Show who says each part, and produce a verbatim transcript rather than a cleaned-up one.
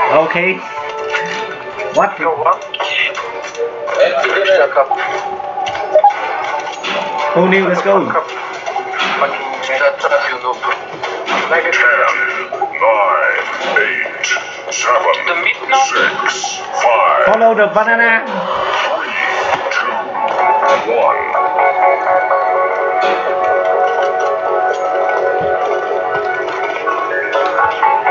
Speaker 1: Okay. What?
Speaker 2: Go up.
Speaker 1: Who knew? Let's go.
Speaker 2: Like it.
Speaker 3: Nine, eight, seven,
Speaker 2: The meat now?
Speaker 3: six, five,
Speaker 1: Follow the banana.
Speaker 3: three, two, one.